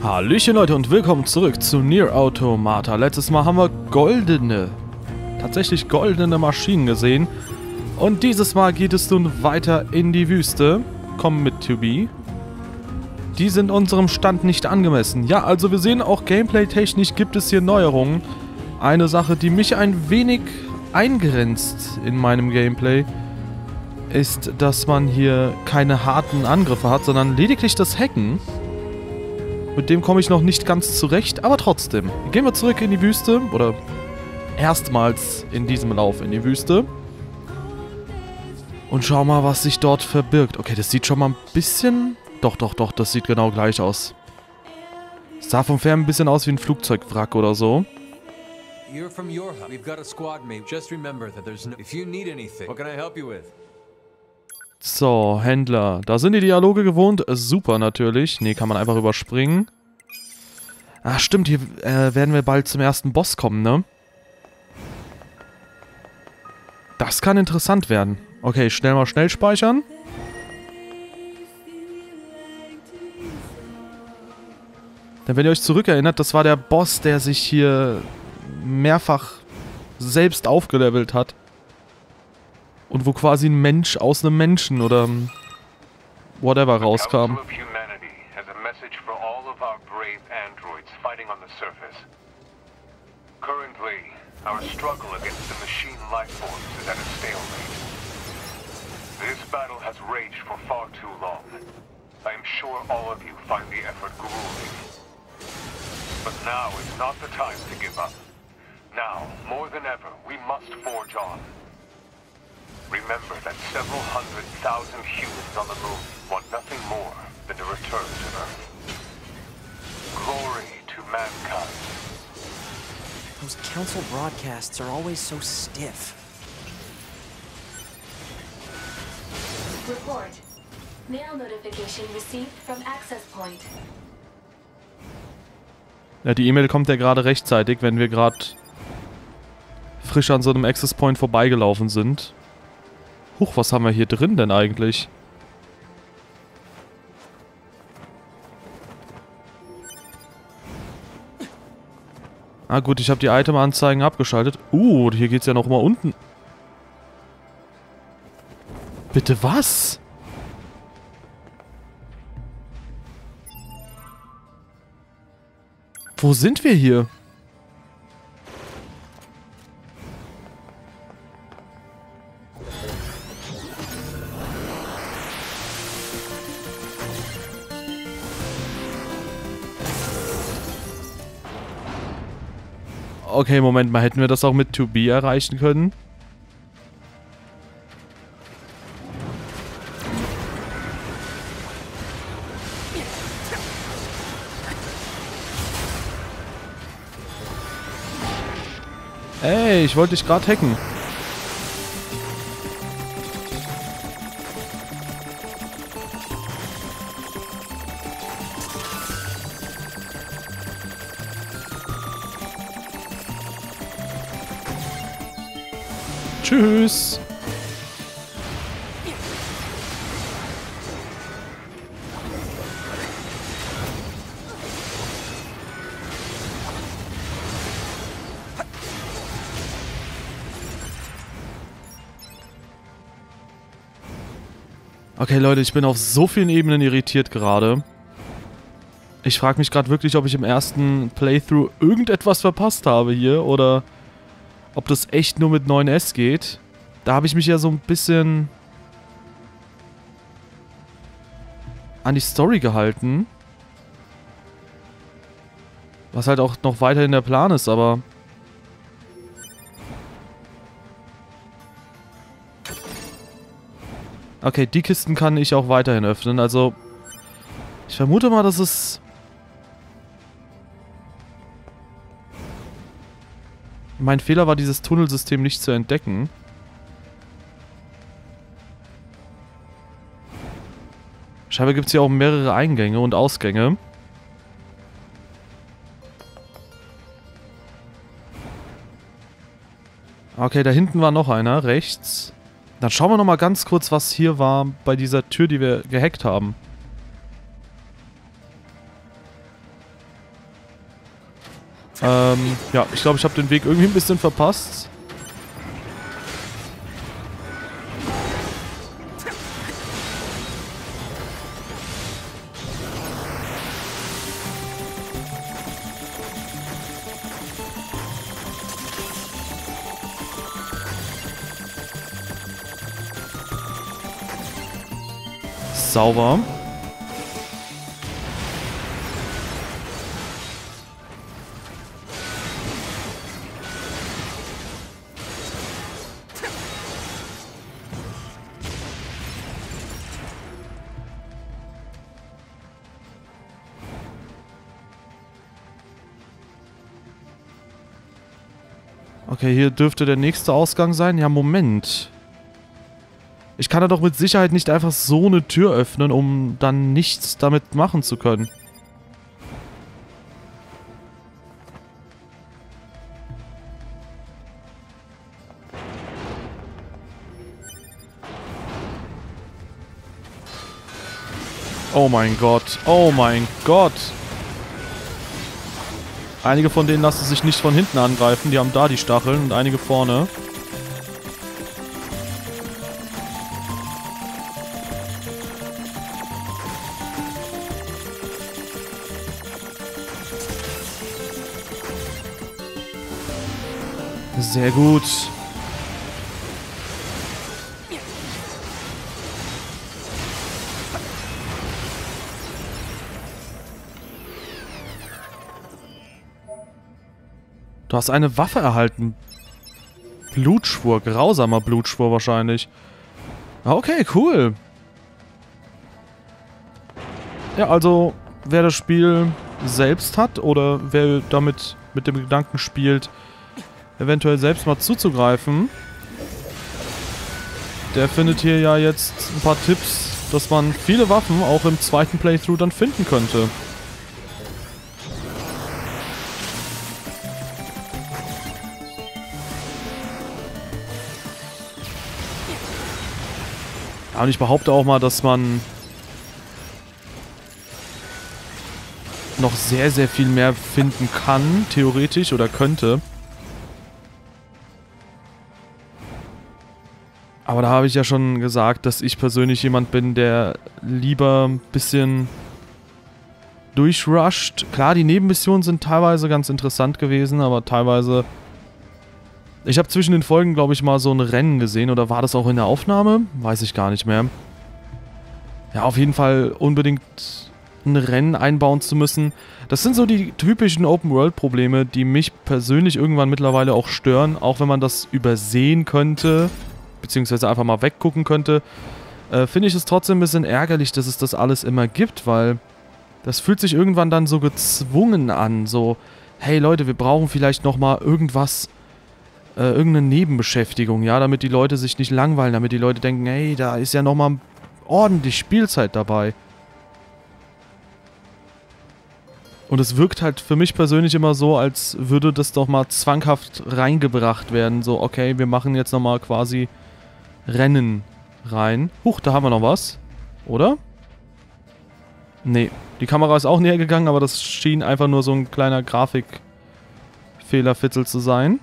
Hallöchen Leute und willkommen zurück zu Nier Automata. Letztes Mal haben wir tatsächlich goldene Maschinen gesehen. Und dieses Mal geht es nun weiter in die Wüste. Komm mit to be. Die sind unserem Stand nicht angemessen. Ja, also wir sehen auch gameplay-technisch gibt es hier Neuerungen. Eine Sache, die mich ein wenig eingrenzt in meinem Gameplay, ist, dass man hier keine harten Angriffe hat, sondern lediglich das Hacken. Mit dem komme ich noch nicht ganz zurecht, aber trotzdem. Gehen wir zurück in die Wüste, oder erstmals in diesem Lauf in die Wüste. Und schau mal, was sich dort verbirgt. Okay, das sieht schon mal ein bisschen... Doch, das sieht genau gleich aus. Es sah vom Fern ein bisschen aus wie ein Flugzeugwrack oder so. You're from your hub. We've got a squad mate. Just remember that there's no... If you need anything, what can I help you with? So, Händler. Da sind die Dialoge gewohnt. Super natürlich. Nee, kann man einfach überspringen. Ah, stimmt. Hier werden wir bald zum ersten Boss kommen, ne? Das kann interessant werden. Okay, schnell speichern. Denn wenn ihr euch zurückerinnert, das war der Boss, der sich hier mehrfach selbst aufgelevelt hat. Und wo quasi ein Mensch aus einem Menschen oder whatever rauskam. Currently, our struggle against the machine life forms is at a stalemate. This battle has raged for far too long. I am sure all of you find the effort grueling. But now is not the time to give up. Now, more than ever, we must forge on. Remember that several 100,000 humans on the moon want nothing more than to return to Earth. Glory to mankind. Those council broadcasts are always so stiff. Report. Mail notification received from access point. Ja, die E-Mail kommt ja gerade rechtzeitig, wenn wir gerade frisch an so einem Access Point vorbeigelaufen sind. Huch, was haben wir hier drin denn eigentlich? Ah gut, ich habe die Item-Anzeigen abgeschaltet. Hier geht's ja noch mal unten. Bitte was? Wo sind wir hier? Okay, Moment mal, hätten wir das auch mit to be erreichen können? Ey, ich wollte dich gerade hacken. Tschüss. Okay, Leute, ich bin auf so vielen Ebenen irritiert gerade. Ich frage mich gerade wirklich, ob ich im ersten Playthrough irgendetwas verpasst habe hier oder ob das echt nur mit 9S geht. Da habe ich mich ja so ein bisschen an die Story gehalten. Was halt auch noch weiterhin der Plan ist, aber... Okay, die Kisten kann ich auch weiterhin öffnen, also... Ich vermute mal, dass es... Mein Fehler war, dieses Tunnelsystem nicht zu entdecken. Scheinbar gibt es hier auch mehrere Eingänge und Ausgänge. Okay, da hinten war noch einer, rechts. Dann schauen wir nochmal ganz kurz, was hier war bei dieser Tür, die wir gehackt haben. Ja, ich glaube, ich habe den Weg irgendwie ein bisschen verpasst. Sauber. Okay, hier dürfte der nächste Ausgang sein. Ja, Moment. Ich kann da doch mit Sicherheit nicht einfach so eine Tür öffnen, um dann nichts damit machen zu können. Oh mein Gott. Oh mein Gott. Einige von denen lassen sich nicht von hinten angreifen. Die haben da die Stacheln und einige vorne. Sehr gut. Du hast eine Waffe erhalten. Blutschwur, grausamer Blutschwur wahrscheinlich. Okay, cool. Ja, also, wer das Spiel selbst hat oder wer damit mit dem Gedanken spielt, eventuell selbst mal zuzugreifen, der findet hier ja jetzt ein paar Tipps, dass man viele Waffen auch im zweiten Playthrough dann finden könnte. Ja, und ich behaupte auch mal, dass man noch sehr, sehr viel mehr finden kann, theoretisch, oder könnte. Aber da habe ich ja schon gesagt, dass ich persönlich jemand bin, der lieber ein bisschen durchrusht. Klar, die Nebenmissionen sind teilweise ganz interessant gewesen, aber teilweise... Ich habe zwischen den Folgen, glaube ich, mal so ein Rennen gesehen. Oder war das auch in der Aufnahme? Weiß ich gar nicht mehr. Ja, auf jeden Fall unbedingt ein Rennen einbauen zu müssen. Das sind so die typischen Open-World-Probleme, die mich persönlich irgendwann mittlerweile auch stören. Auch wenn man das übersehen könnte, beziehungsweise einfach mal weggucken könnte, finde ich es trotzdem ein bisschen ärgerlich, dass es das alles immer gibt, weil das fühlt sich irgendwann dann so gezwungen an. So, hey Leute, wir brauchen vielleicht nochmal irgendwas, irgendeine Nebenbeschäftigung, ja, damit die Leute sich nicht langweilen, damit die Leute denken, hey, da ist ja nochmal ordentlich Spielzeit dabei. Und es wirkt halt für mich persönlich immer so, als würde das doch mal zwanghaft reingebracht werden. So, okay, wir machen jetzt nochmal quasi Rennen rein. Huch, da haben wir noch was. Oder? Nee, die Kamera ist auch näher gegangen, aber das schien einfach nur so ein kleiner Grafikfehlerfitzel zu sein.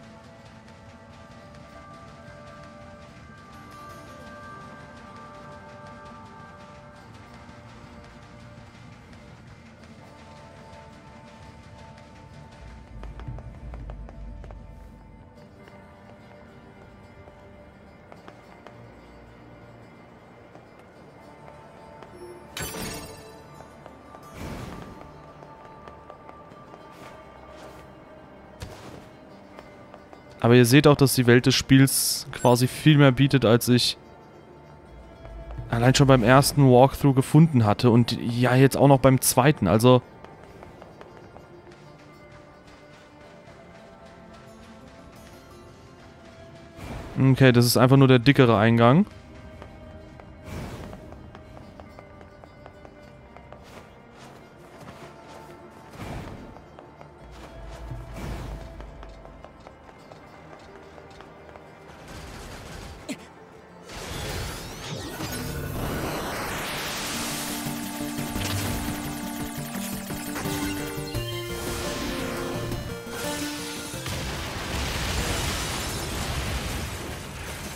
Aber ihr seht auch, dass die Welt des Spiels quasi viel mehr bietet, als ich allein schon beim ersten Walkthrough gefunden hatte. Und ja, jetzt auch noch beim zweiten. Also... Okay, das ist einfach nur der dickere Eingang.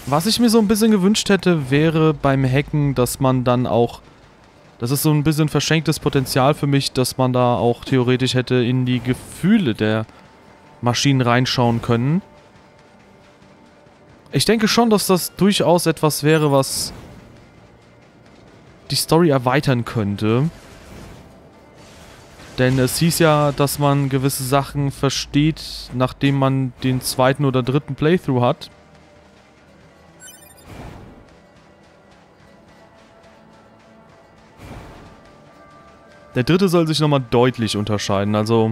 Was ich mir so ein bisschen gewünscht hätte, wäre beim Hacken, dass man dann auch... Das ist so ein bisschen verschenktes Potenzial für mich, dass man da auch theoretisch hätte in die Gefühle der Maschinen reinschauen können. Ich denke schon, dass das durchaus etwas wäre, was die Story erweitern könnte. Denn es hieß ja, dass man gewisse Sachen versteht, nachdem man den zweiten oder dritten Playthrough hat. Der dritte soll sich nochmal deutlich unterscheiden, also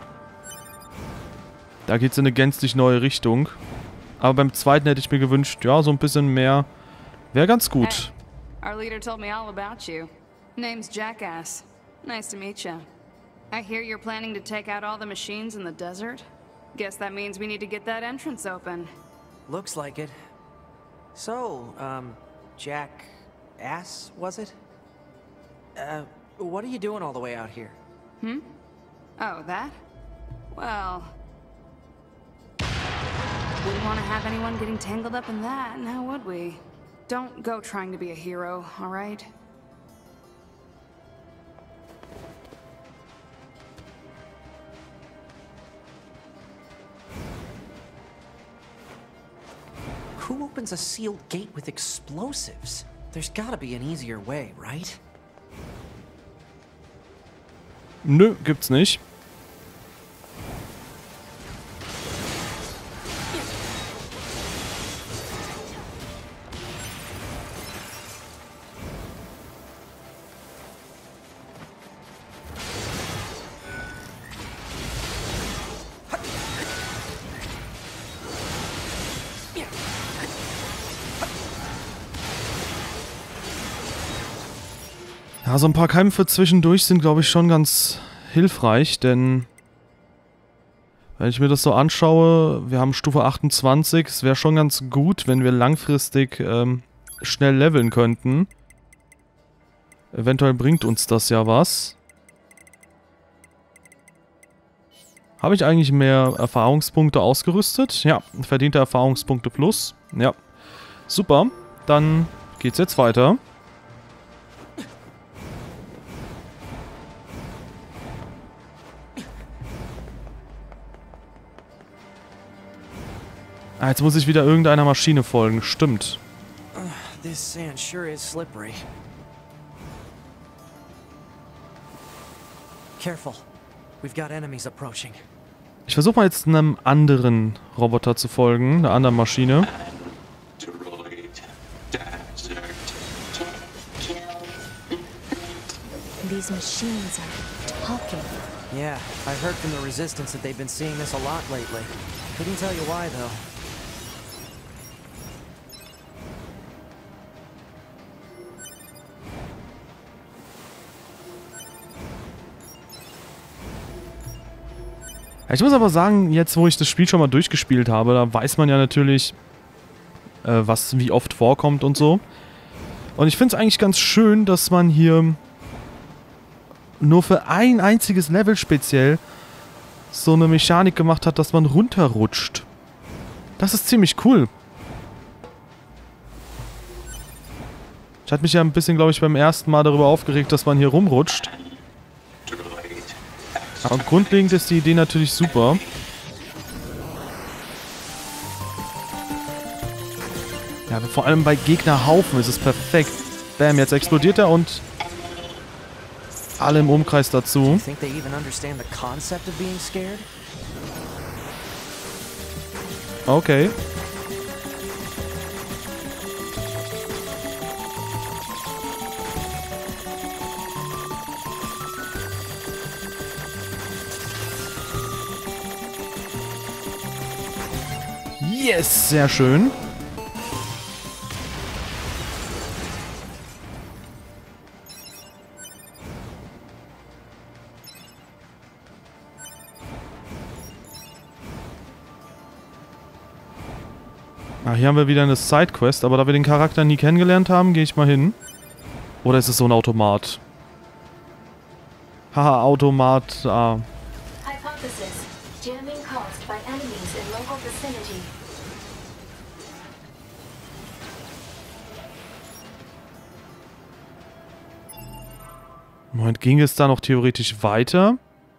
da geht es in eine gänzlich neue Richtung. Aber beim zweiten hätte ich mir gewünscht, ja, so ein bisschen mehr wäre ganz gut. Hey, our leader told me all about you. Name's Jackass. Nice to meet you. I hear you're planning to take out all the machines in the desert. Guess that means we need to get that entrance open. Looks like it. So, Jackass, was it? What are you doing all the way out here? Oh, that? Well... wouldn't want to have anyone getting tangled up in that, now would we? Don't go trying to be a hero, alright? Who opens a sealed gate with explosives? There's gotta be an easier way, right? Nö, gibt's nicht. Ja, so ein paar Kämpfe zwischendurch sind, glaube ich, schon ganz hilfreich, denn wenn ich mir das so anschaue, wir haben Stufe 28, es wäre schon ganz gut, wenn wir langfristig schnell leveln könnten. Eventuell bringt uns das ja was. Habe ich eigentlich mehr Erfahrungspunkte ausgerüstet? Ja, verdiente Erfahrungspunkte plus. Ja, super. Dann geht's jetzt weiter. Ah, jetzt muss ich wieder irgendeiner Maschine folgen. Stimmt. This sand sure is slippery. Careful. We've got enemies approaching. Ich versuche mal jetzt einem anderen Roboter zu folgen, einer anderen Maschine. These machines are talking. Yeah, I heard from the Resistance that they've been seeing this a lot lately. Couldn't tell you why, though. Ich muss aber sagen, jetzt wo ich das Spiel schon mal durchgespielt habe, da weiß man ja natürlich, was wie oft vorkommt und so. Und ich finde es eigentlich ganz schön, dass man hier nur für ein einziges Level speziell so eine Mechanik gemacht hat, dass man runterrutscht. Das ist ziemlich cool. Ich hatte mich ja ein bisschen, glaube ich, beim ersten Mal darüber aufgeregt, dass man hier rumrutscht. Aber grundlegend ist die Idee natürlich super. Ja, vor allem bei Gegnerhaufen ist es perfekt. Bam, jetzt explodiert er und alle im Umkreis dazu. Okay. Yes, sehr schön. Ah, hier haben wir wieder eine Sidequest, aber da wir den Charakter nie kennengelernt haben, gehe ich mal hin. Oder ist es so ein Automat? Haha, Automat. Ah. Hypothesis. Jamming caused by enemies in local vicinity. Moment, ging es da noch theoretisch weiter?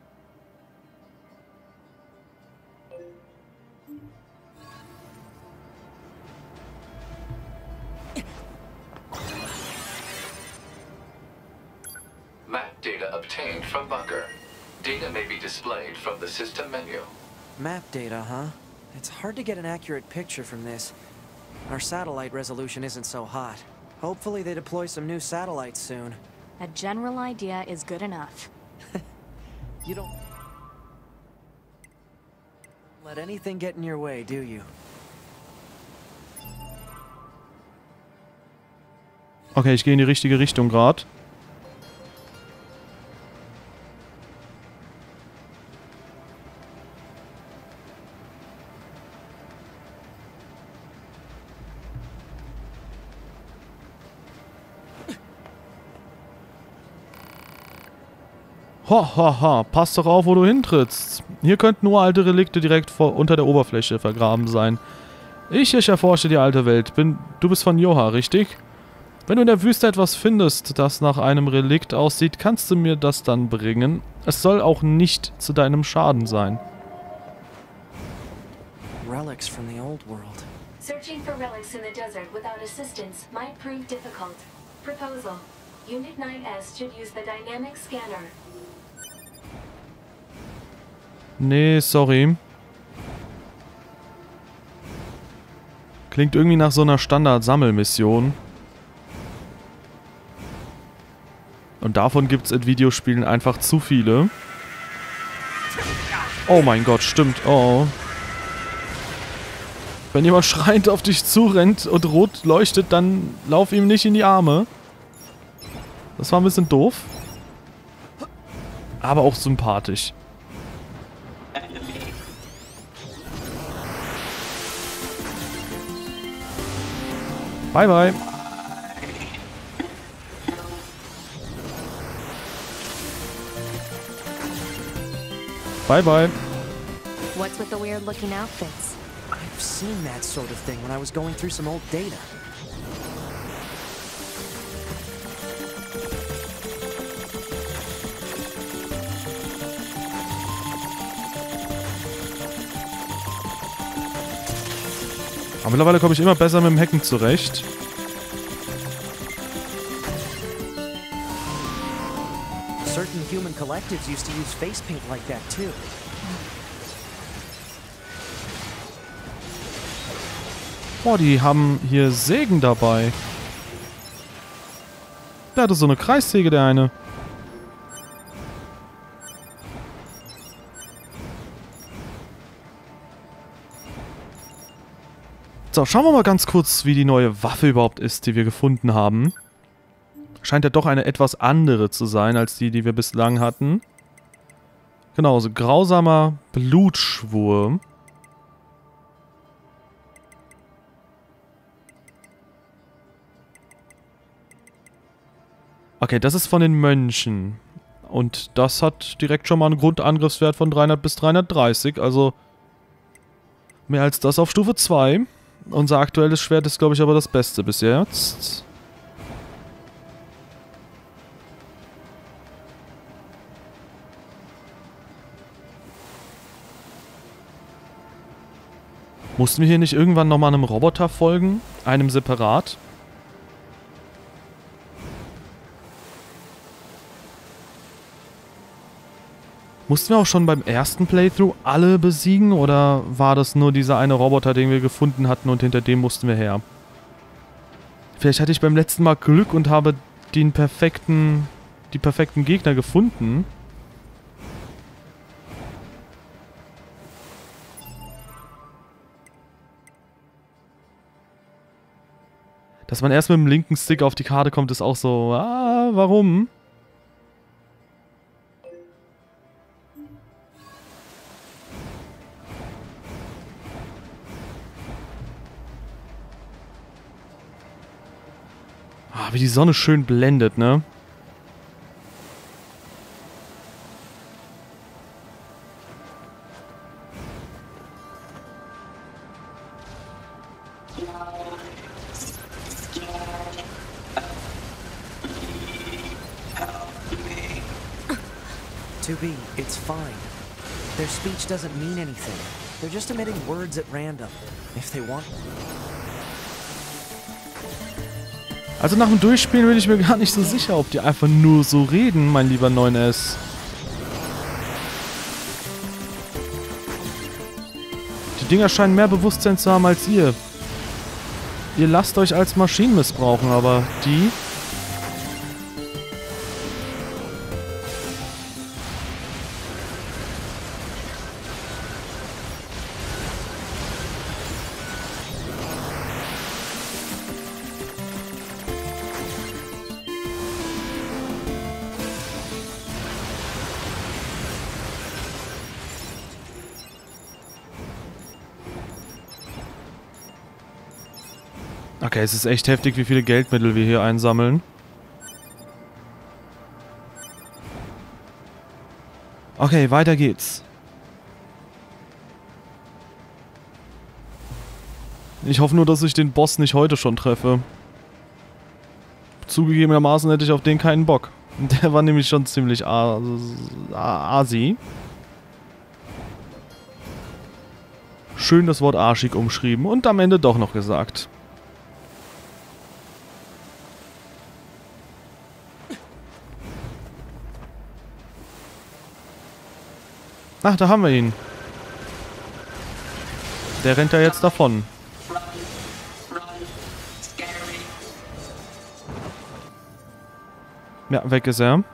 Map data obtained from bunker. Data may be displayed from the system menu. Map data, huh? It's hard to get an accurate picture from this. Our satellite resolution isn't so hot. Hopefully they deploy some new satellites soon. A general idea is good enough. You don't let anything get in your way, do you? Okay, ich gehe in die richtige Richtung gerade. Ha, pass doch auf, wo du hintrittst. Hier könnten nur alte Relikte direkt unter der Oberfläche vergraben sein. Ich erforsche die alte Welt. Du bist von Yoha, richtig? Wenn du in der Wüste etwas findest, das nach einem Relikt aussieht, kannst du mir das dann bringen. Es soll auch nicht zu deinem Schaden sein. Relics from the old world. Searching for relics in the desert without assistance might prove difficult. Proposal. Unit 9S should use the dynamic scanner. Nee, sorry. Klingt irgendwie nach so einer Standard-Sammelmission. Und davon gibt's in Videospielen einfach zu viele. Oh mein Gott, stimmt. Oh. Wenn jemand schreiend auf dich zurennt und rot leuchtet, dann lauf ihm nicht in die Arme. Das war ein bisschen doof. Aber auch sympathisch. Bye, bye. Bye, bye. What's with the weird-looking outfits? I've seen that sort of thing when I was going through some old data. Aber mittlerweile komme ich immer besser mit dem Hacken zurecht. Certain human collectives used to use face paint like that too. Boah, die haben hier Sägen dabei. Der hatte so eine Kreissäge, der eine. So, schauen wir mal ganz kurz, wie die neue Waffe überhaupt ist, die wir gefunden haben. Scheint ja doch eine etwas andere zu sein, als die, die wir bislang hatten. Genau, so grausamer Blutschwur. Okay, das ist von den Mönchen. Und das hat direkt schon mal einen Grundangriffswert von 300 bis 330, also mehr als das auf Stufe 2. Unser aktuelles Schwert ist, glaube ich, aber das Beste bis jetzt. Mussten wir hier nicht irgendwann nochmal einem Roboter folgen? Einem separat? Mussten wir auch schon beim ersten Playthrough alle besiegen? Oder war das nur dieser eine Roboter, den wir gefunden hatten und hinter dem mussten wir her? Vielleicht hatte ich beim letzten Mal Glück und habe die perfekten Gegner gefunden. Dass man erst mit dem linken Stick auf die Karte kommt, ist auch so, warum? Wie die Sonne schön blendet, ne? 2B, it's fine. Their speech doesn't mean anything. They're just emitting words at random, if they want. Also nach dem Durchspielen bin ich mir gar nicht so sicher, ob die einfach nur so reden, mein lieber 9S. Die Dinger scheinen mehr Bewusstsein zu haben als ihr. Ihr lasst euch als Maschinen missbrauchen, aber die... Okay, es ist echt heftig, wie viele Geldmittel wir hier einsammeln. Okay, weiter geht's. Ich hoffe nur, dass ich den Boss nicht heute schon treffe. Zugegebenermaßen hätte ich auf den keinen Bock. Der war nämlich schon ziemlich asi. Schön das Wort arschig umschrieben und am Ende doch noch gesagt. Ach, da haben wir ihn. Der rennt ja jetzt davon. Ja, weg ist er.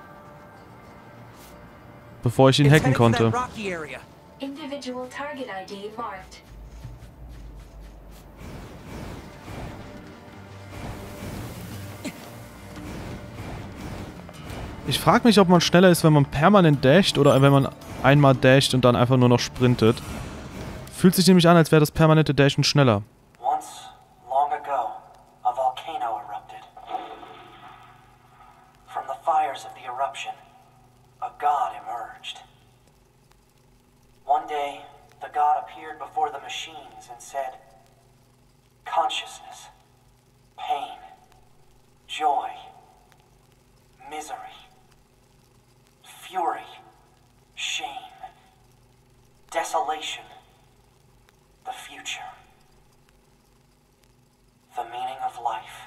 Bevor ich ihn hacken konnte. Individual target ID marked. Ich frage mich, ob man schneller ist, wenn man permanent dasht oder wenn man einmal dasht und dann einfach nur noch sprintet. Fühlt sich nämlich an, als wäre das permanente Dashen schneller. Once, long ago, a volcano erupted. From the fires of the eruption, a god emerged. One day, the god appeared before the machines and said, consciousness, pain, joy, misery, fury, shame, desolation, the future, the meaning of life.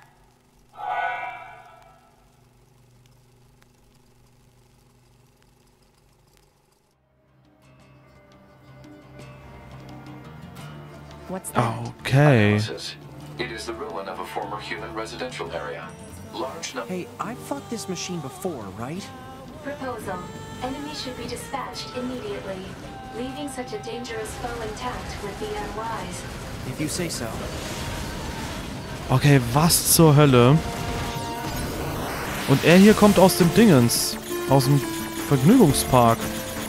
What's that? Okay. Analysis. It is the ruin of a former human residential area. Large number. Hey, I've fought this machine before, right? Proposal. Enemy should be dispatched immediately. Leaving such a dangerous foe intact would be unwise. If you say so. Okay, was zur Hölle? Und er hier kommt aus dem Dingens. Aus dem Vergnügungspark.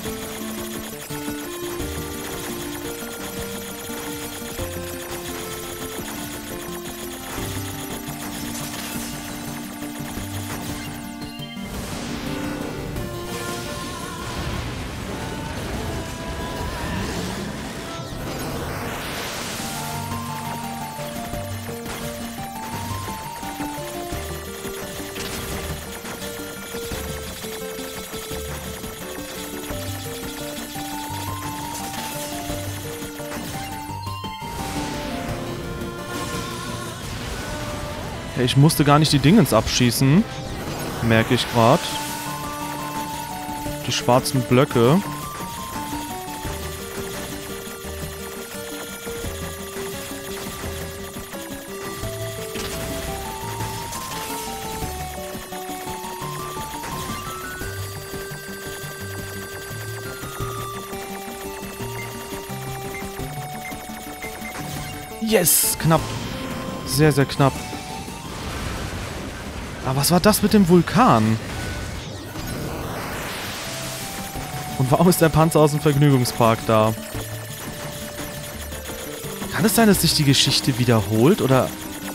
Ich musste gar nicht die Dingens abschießen. Merke ich gerade. Die schwarzen Blöcke. Yes! Knapp. Sehr, sehr knapp. Aber was war das mit dem Vulkan? Und warum ist der Panzer aus dem Vergnügungspark da? Kann es sein, dass sich die Geschichte wiederholt? Oder...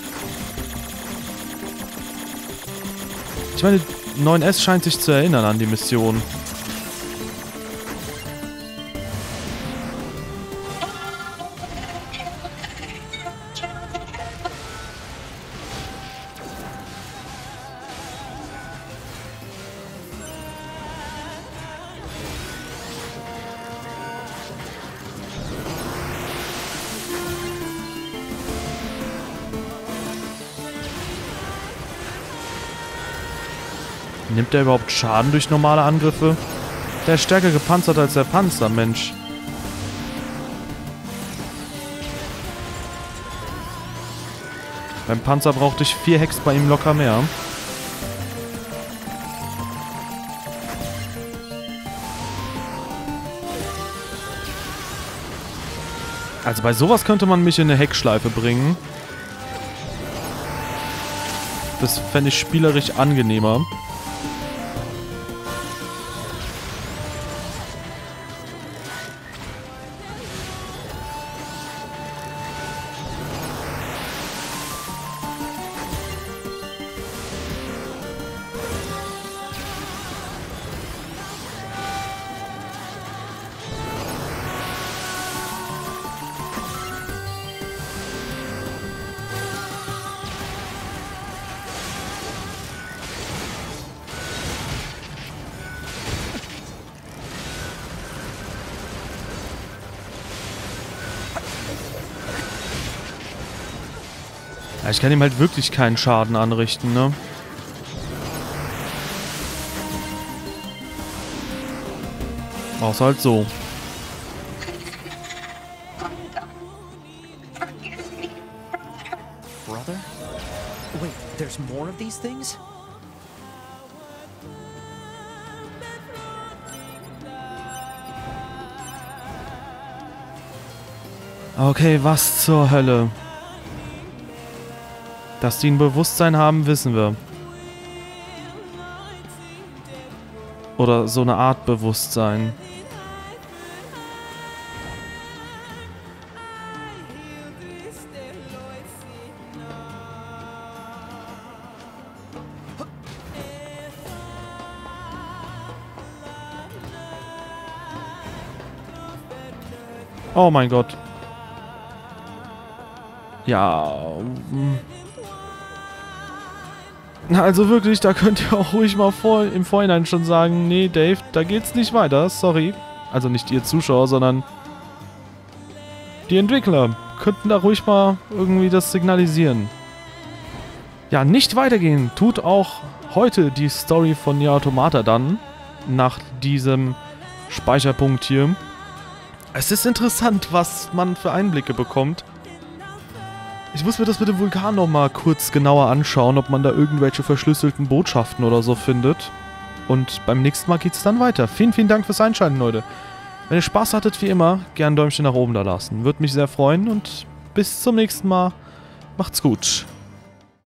Ich meine, 9S scheint sich zu erinnern an die Mission. Nimmt der überhaupt Schaden durch normale Angriffe? Der ist stärker gepanzert als der Panzer, Mensch. Beim Panzer brauchte ich 4 Hex bei ihm locker mehr. Also bei sowas könnte man mich in eine Heckschleife bringen. Das fände ich spielerisch angenehmer. Ja, ich kann ihm halt wirklich keinen Schaden anrichten, ne? Außer halt so. Brother? Wait, there's more of these things? Okay, was zur Hölle? Dass die ein Bewusstsein haben, wissen wir. Oder so eine Art Bewusstsein. Oh mein Gott. Ja. Also wirklich, da könnt ihr auch ruhig mal im Vorhinein schon sagen, nee, Dave, da geht's nicht weiter, sorry. Also nicht ihr Zuschauer, sondern die Entwickler könnten da ruhig mal irgendwie das signalisieren. Ja, nicht weitergehen tut auch heute die Story von Nier Automata dann, nach diesem Speicherpunkt hier. Es ist interessant, was man für Einblicke bekommt. Ich muss mir das mit dem Vulkan nochmal kurz genauer anschauen, ob man da irgendwelche verschlüsselten Botschaften oder so findet. Und beim nächsten Mal geht's dann weiter. Vielen, vielen Dank fürs Einschalten, Leute. Wenn ihr Spaß hattet, wie immer, gerne ein Däumchen nach oben da lassen. Würde mich sehr freuen und bis zum nächsten Mal. Macht's gut.